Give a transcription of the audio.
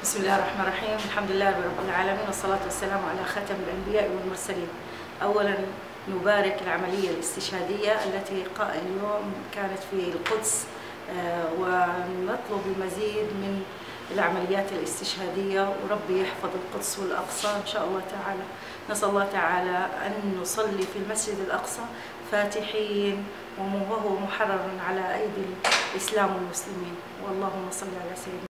بسم الله الرحمن الرحيم. الحمد لله رب العالمين، والصلاة والسلام على خاتم الأنبياء والمرسلين. أولا نبارك العملية الاستشهادية التي اليوم كانت في القدس، ونطلب المزيد من العمليات الاستشهادية، وربي يحفظ القدس والأقصى إن شاء الله تعالى. نسأل الله تعالى أن نصلي في المسجد الأقصى فاتحين وهو محرر على أيدي الإسلام والمسلمين. واللهم صل على سيدنا